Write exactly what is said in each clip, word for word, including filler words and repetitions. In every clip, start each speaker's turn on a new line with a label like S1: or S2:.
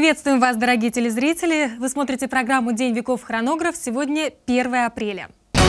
S1: Приветствуем вас, дорогие телезрители! Вы смотрите программу «День веков. Хронограф». Сегодня первое апреля.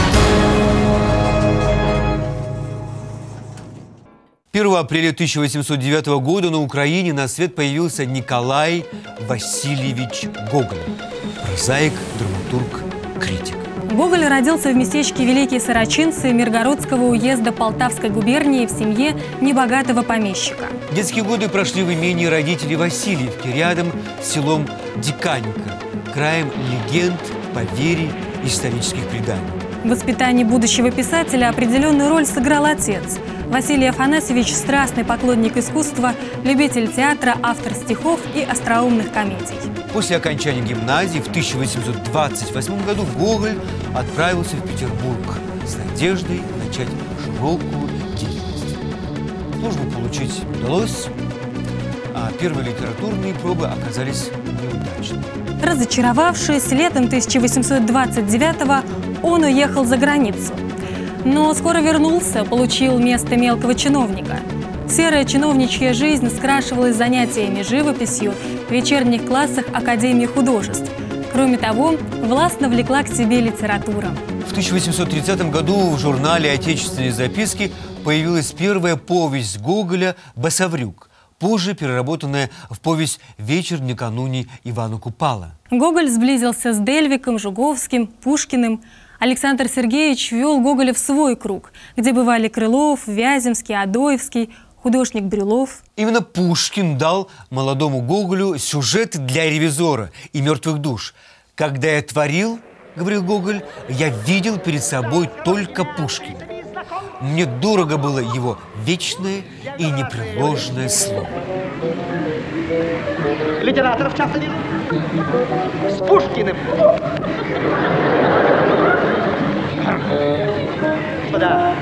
S2: первого апреля тысяча восемьсот девятого года на Украине на свет появился Николай Васильевич Гоголь. Прозаик, драматург, критик.
S1: Гоголь родился в местечке Великие Сорочинцы Миргородского уезда Полтавской губернии в семье небогатого помещика.
S2: Детские годы прошли в имении родителей Васильевки, рядом с селом Диканька, краем легенд, поверий, исторических преданий.
S1: В воспитании будущего писателя определенную роль сыграл отец. Василий Афанасьевич – страстный поклонник искусства, любитель театра, автор стихов и остроумных комедий.
S2: После окончания гимназии в тысяча восемьсот двадцать восьмом году Гоголь отправился в Петербург с надеждой начать широкую деятельность. Службу получить удалось, а первые литературные пробы оказались неудачными.
S1: Разочаровавшись, летом тысяча восемьсот двадцать девятого он уехал за границу. Но скоро вернулся, получил место мелкого чиновника. Серая чиновничья жизнь скрашивалась занятиями живописью в вечерних классах Академии художеств. Кроме того, властно влекла к себе литература.
S2: В тысяча восемьсот тридцатом году в журнале «Отечественные записки» появилась первая повесть Гоголя «Басаврюк», позже переработанная в повесть «Вечер накануне Ивана Купала».
S1: Гоголь сблизился с Дельвиком, Жуковским, Пушкиным. Александр Сергеевич ввел Гоголя в свой круг, где бывали Крылов, Вяземский, Адоевский, художник Брюлов.
S2: Именно Пушкин дал молодому Гоголю сюжет для «Ревизора» и «Мертвых душ». «Когда я творил, — говорил Гоголь, — я видел перед собой только Пушкина. Мне дорого было его вечное и непреложное слово».
S3: Литераторов часто вижу. С Пушкиным. Господа,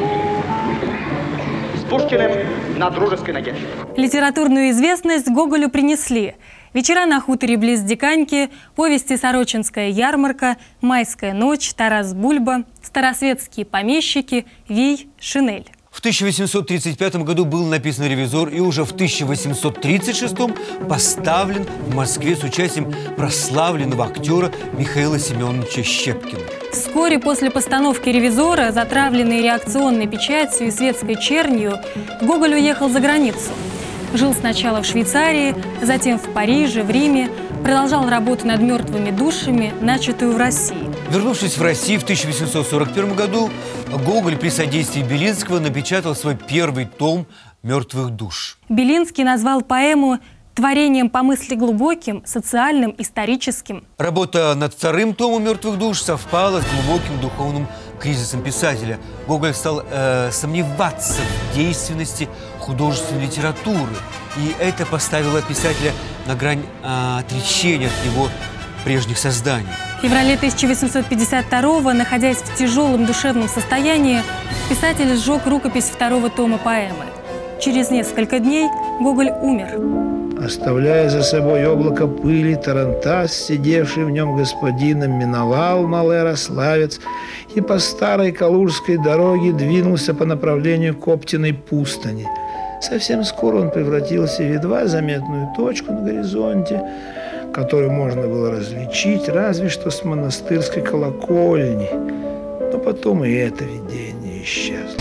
S3: с Пушкиным на дружеской ноге.
S1: Литературную известность Гоголю принесли «Вечера на хуторе близ Диканьки», повести «Сорочинская ярмарка», «Майская ночь», «Тарас Бульба», «Старосветские помещики», «Вий», «Шинель».
S2: В тысяча восемьсот тридцать пятом году был написан «Ревизор» и уже в тысяча восемьсот тридцать шестом поставлен в Москве с участием прославленного актера Михаила Семеновича Щепкина.
S1: Вскоре после постановки «Ревизора», затравленный реакционной печатью и светской чернью, Гоголь уехал за границу. Жил сначала в Швейцарии, затем в Париже, в Риме, продолжал работу над мертвыми душами, начатую в России.
S2: Вернувшись в Россию в тысяча восемьсот сорок первом году, Гоголь при содействии Белинского напечатал свой первый том «Мертвых душ».
S1: Белинский назвал поэму творением по мысли глубоким, социальным, историческим.
S2: Работа над вторым томом «Мертвых душ» совпала с глубоким духовным кризисом писателя. Гоголь стал э, сомневаться в действенности художественной литературы, и это поставило писателя на грань э, отречения от его прежних созданий.
S1: В феврале тысяча восемьсот пятьдесят второго, находясь в тяжелом душевном состоянии, писатель сжег рукопись второго тома поэмы. Через несколько дней Гоголь умер.
S4: Оставляя за собой облако пыли, тарантас, сидевший в нем господином, миновал Малоярославец и по старой Калужской дороге двинулся по направлению к Оптиной пустыни. Совсем скоро он превратился в едва заметную точку на горизонте, которую можно было различить разве что с монастырской колокольни. Но потом и это видение исчезло.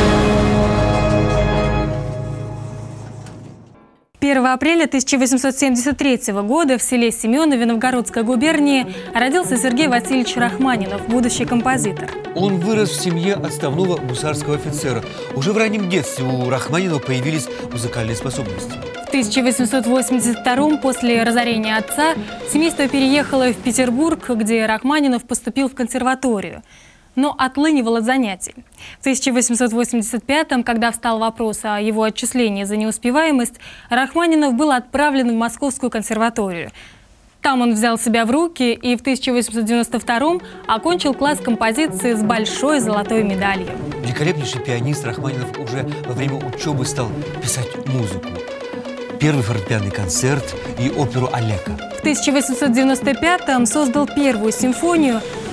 S1: первого апреля тысяча восемьсот семьдесят третьего года в селе Семенове Новгородской губернии родился Сергей Васильевич Рахманинов, будущий композитор.
S2: Он вырос в семье отставного гусарского офицера. Уже в раннем детстве у Рахманинова появились музыкальные способности.
S1: В тысяча восемьсот восемьдесят втором, после разорения отца, семейство переехало в Петербург, где Рахманинов поступил в консерваторию, но отлынивал от занятий. В тысяча восемьсот восемьдесят пятом, когда встал вопрос о его отчислении за неуспеваемость, Рахманинов был отправлен в Московскую консерваторию. Там он взял себя в руки и в тысяча восемьсот девяносто втором окончил класс композиции с большой золотой медалью.
S2: Великолепнейший пианист Рахманинов уже во время учебы стал писать музыку. Первый фортепианный концерт и оперу «Алека».
S1: В тысяча восемьсот девяносто пятом создал первую симфонию,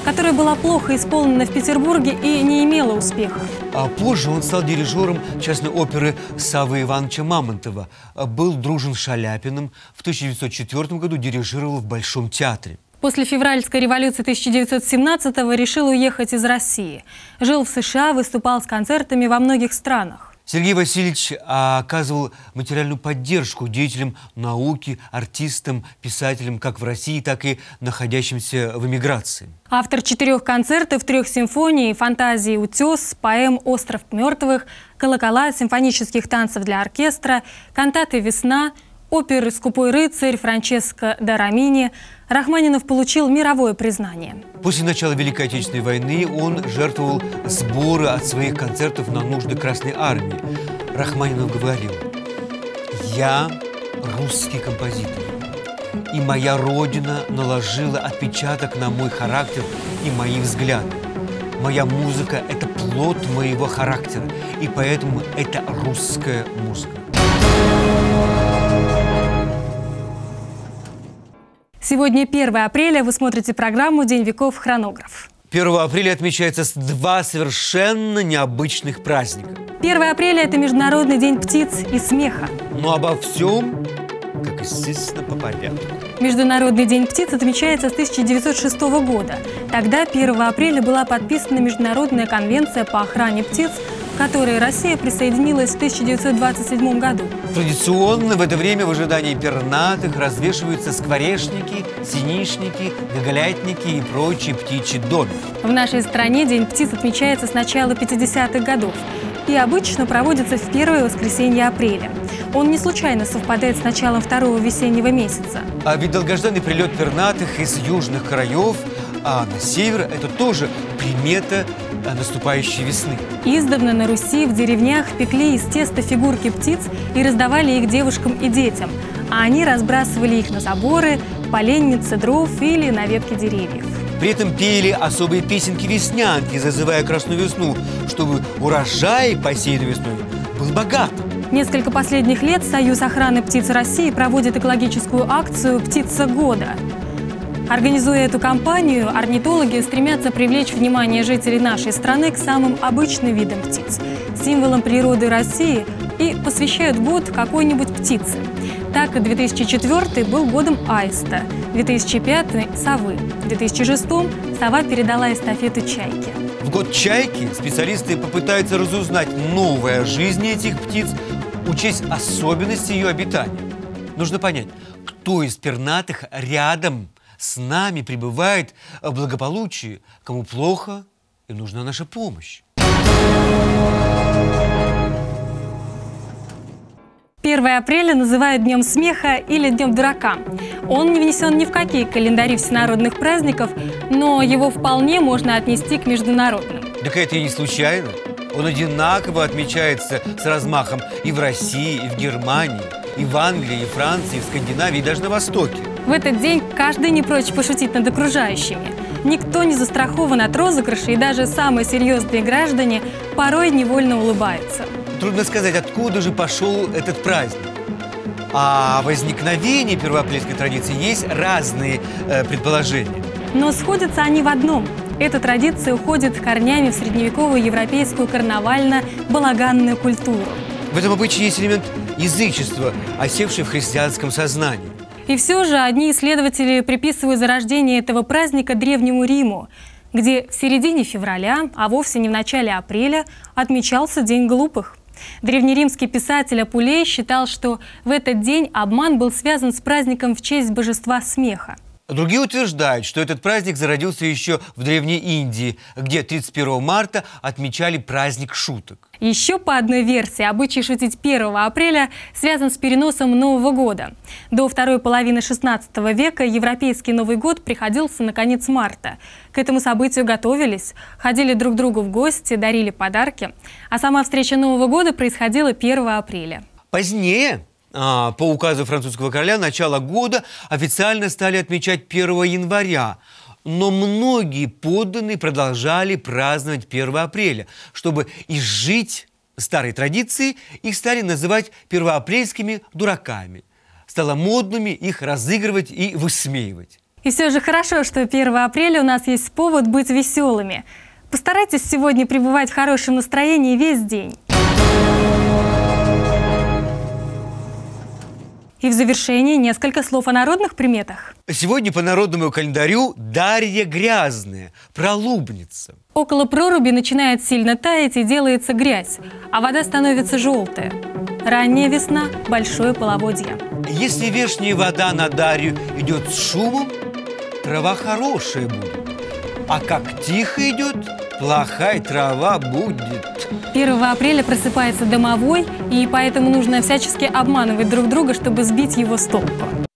S1: которая была плохо исполнена в Петербурге и не имела успеха.
S2: А позже он стал дирижером частной оперы Саввы Ивановича Мамонтова. Был дружен с Шаляпиным. В тысяча девятьсот четвёртом году дирижировал в Большом театре. После
S1: февральской революции тысяча девятьсот семнадцатого решил уехать из России. Жил в США, выступал с концертами во многих странах.
S2: Сергей Васильевич оказывал материальную поддержку деятелям науки, артистам, писателям как в России, так и находящимся в эмиграции.
S1: Автор четырех концертов, трех симфоний, фантазии «Утес», поэм «Остров мертвых», колокола, симфонических танцев для оркестра, кантаты «Весна», оперы «Скупой рыцарь», «Франческо да Ромини», Рахманинов получил мировое признание.
S2: После начала Великой Отечественной войны он жертвовал сборы от своих концертов на нужды Красной Армии. Рахманинов говорил: «Я русский композитор, и моя родина наложила отпечаток на мой характер и мои взгляды. Моя музыка – это плод моего характера, и поэтому это русская музыка».
S1: Сегодня первое апреля, вы смотрите программу «День веков. Хронограф».
S2: первого апреля отмечается два совершенно необычных праздника.
S1: первое апреля – это Международный день птиц и смеха.
S2: Но обо всем, как естественно, по порядку.
S1: Международный день птиц отмечается с тысяча девятьсот шестого года. Тогда, первого апреля, была подписана Международная конвенция по охране птиц, к которой Россия присоединилась в тысяча девятьсот двадцать седьмом году.
S2: Традиционно в это время в ожидании пернатых развешиваются скворечники, синишники, гоголятники и прочие птичьи домики.
S1: В нашей стране День птиц отмечается с начала пятидесятых годов и обычно проводится в первое воскресенье апреля. Он не случайно совпадает с началом второго весеннего месяца.
S2: А ведь долгожданный прилет пернатых из южных краев, а на север – это тоже примета наступающей весны.
S1: Издавна на Руси в деревнях пекли из теста фигурки птиц и раздавали их девушкам и детям, а они разбрасывали их на заборы, поленницы дров или на ветки деревьев.
S2: При этом пели особые песенки-веснянки, зазывая красную весну, чтобы урожай, посеянный весной, был богатым.
S1: Несколько последних лет Союз охраны птиц России проводит экологическую акцию «Птица года». Организуя эту кампанию, орнитологи стремятся привлечь внимание жителей нашей страны к самым обычным видам птиц, символам природы России, и посвящают год какой-нибудь птице. Так, две тысячи четвёртый был годом аиста, две тысячи пятый – совы, в две тысячи шестом сова передала эстафету чайке.
S2: В год чайки специалисты попытаются разузнать новое о жизни этих птиц, учесть особенности ее обитания. Нужно понять, кто из пернатых рядом с нами пребывает в благополучии, кому плохо и нужна наша помощь.
S1: первое апреля называют Днем смеха или Днем дурака. Он не внесен ни в какие календари всенародных праздников, но его вполне можно отнести к международным.
S2: Так это и не случайно. Он одинаково отмечается с размахом и в России, и в Германии, и в Англии, и Франции, и в Скандинавии, и даже на Востоке.
S1: В этот день каждый не прочь пошутить над окружающими. Никто не застрахован от розыгрышей, и даже самые серьезные граждане порой невольно улыбаются.
S2: Трудно сказать, откуда же пошел этот праздник. О возникновении первоапрельской традиции есть разные э, предположения.
S1: Но сходятся они в одном. Эта традиция уходит корнями в средневековую европейскую карнавально-балаганную культуру.
S2: В этом обычае есть элемент язычества, осевший в христианском сознании.
S1: И все же одни исследователи приписывают зарождение этого праздника Древнему Риму, где в середине февраля, а вовсе не в начале апреля, отмечался День глупых. Древнеримский писатель Апулей считал, что в этот день обман был связан с праздником в честь божества смеха.
S2: Другие утверждают, что этот праздник зародился еще в Древней Индии, где тридцать первого марта отмечали праздник шуток.
S1: Еще по одной версии, обычай шутить первого апреля связан с переносом Нового года. До второй половины шестнадцатого века европейский Новый год приходился на конец марта. К этому событию готовились, ходили друг к другу в гости, дарили подарки. А сама встреча Нового года происходила первого апреля.
S2: Позднее, по указу французского короля, начало года официально стали отмечать первого января. Но многие подданные продолжали праздновать первого апреля. Чтобы изжить старой традиции, их стали называть первоапрельскими дураками. Стало модными их разыгрывать и высмеивать.
S1: И все же хорошо, что первого апреля у нас есть повод быть веселыми. Постарайтесь сегодня пребывать в хорошем настроении весь день. И в завершении несколько слов о народных приметах.
S2: Сегодня по народному календарю Дарья Грязная, пролубница.
S1: Около проруби начинает сильно таять и делается грязь, а вода становится желтая. Ранняя весна – большое половодье.
S2: Если вешняя вода на Дарью идет с шумом, трава хорошая будет. А как тихо идет, плохая трава будет.
S1: первого апреля просыпается домовой, и поэтому нужно всячески обманывать друг друга, чтобы сбить его с толку.